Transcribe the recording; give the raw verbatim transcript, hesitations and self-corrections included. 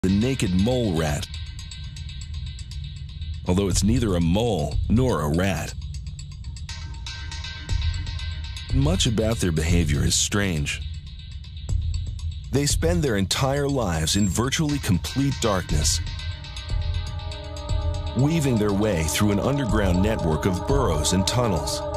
the naked mole rat, although it's neither a mole nor a rat. Much about their behavior is strange. They spend their entire lives in virtually complete darkness, weaving their way through an underground network of burrows and tunnels.